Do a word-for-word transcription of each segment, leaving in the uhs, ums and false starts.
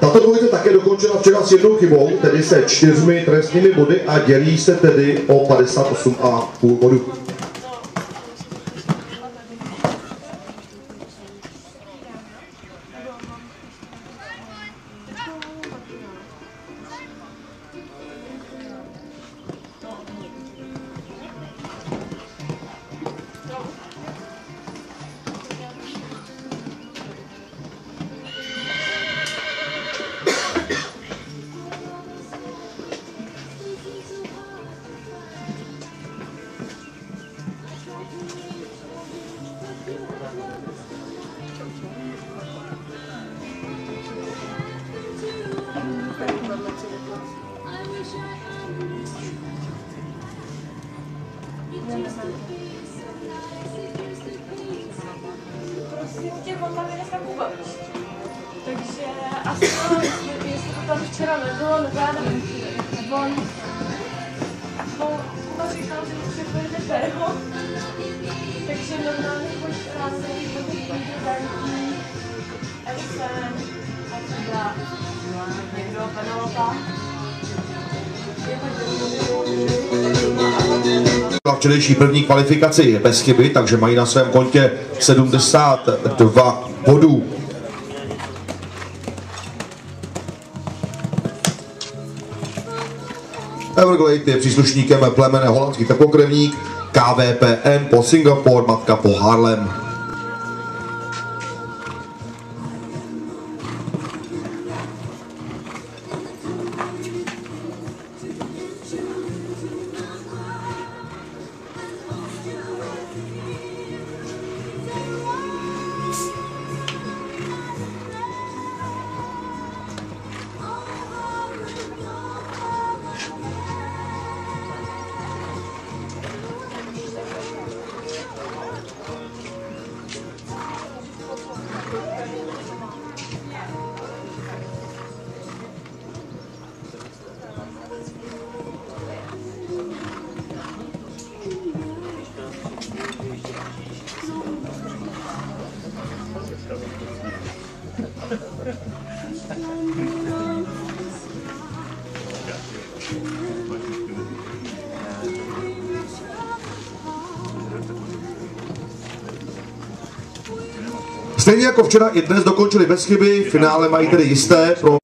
Tato dvojice také dokončila včera s jednou chybou, tedy se čtyřmi trestními body a dělí se tedy o padesát osm a půl bodu. Prostě on tam je dneska Kuba. Takže asi, jestli to tam včera nebylo, nebo já nevím, on, on Kuba říkal, že musí pojede Ferho, takže normálně pojď ráno nejít po těch výdělání, Ersen, a třeba někdo, Penelopa. Na včerejší první kvalifikaci bez chyby, takže mají na svém kontě sedmdesát dva bodů. Everglade je příslušníkem plemene holandský teplokrevník, K V P N po Singapur, matka po Harlem. Stejně jako včera i dnes dokončili bez chyby, finále mají tedy jisté pro...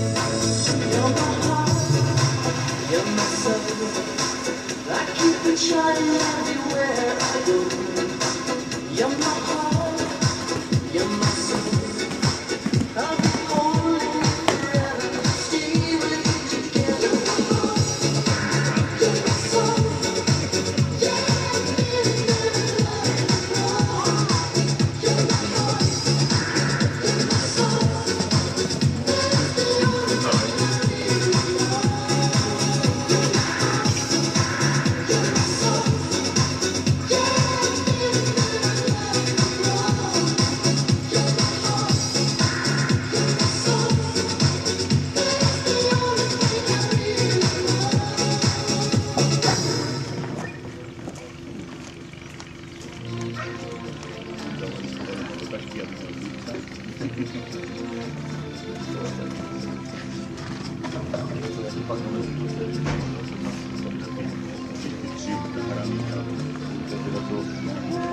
Thank you.